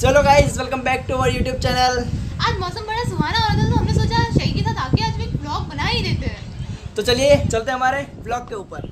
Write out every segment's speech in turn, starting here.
चलो guys, welcome back to our YouTube channel. आज मौसम बड़ा सुहाना हो रहा था तो हमने सोचा शही के साथ आके आज भी व्लॉग बना ही देते हैं। तो चलिए चलते हैं हमारे व्लॉग के ऊपर।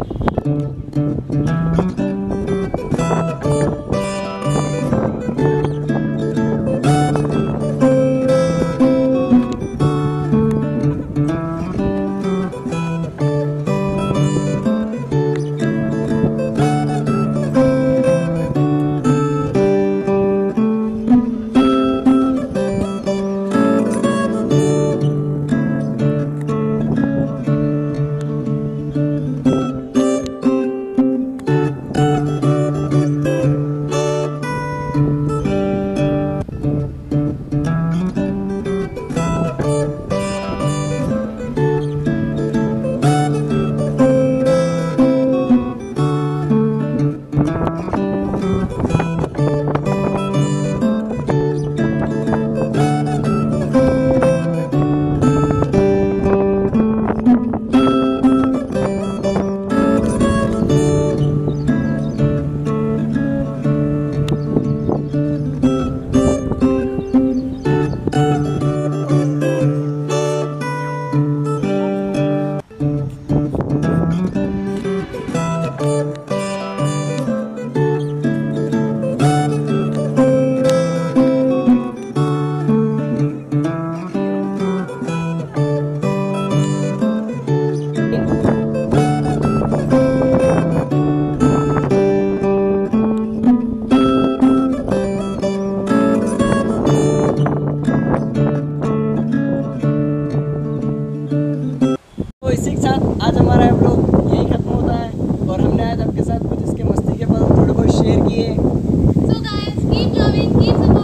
इसी के साथ आज हमारा व्लॉग यही खत्म होता है और हमने आज आपके साथ कुछ इसके मस्ती के पल थोड़े बहुत शेयर किए। So guys, keep loving, keep supporting.